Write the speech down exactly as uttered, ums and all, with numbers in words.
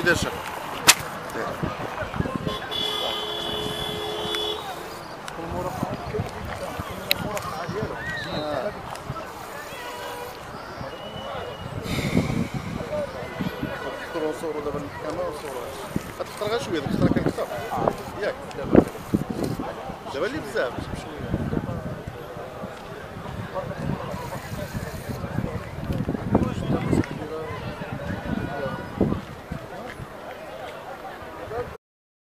داير شغل نصورو دابا الكاميرا ونصورو هادشي. غتخطر غير شويه، ديك الخطره كنكثر ياك دابا دابا اللي بزاف.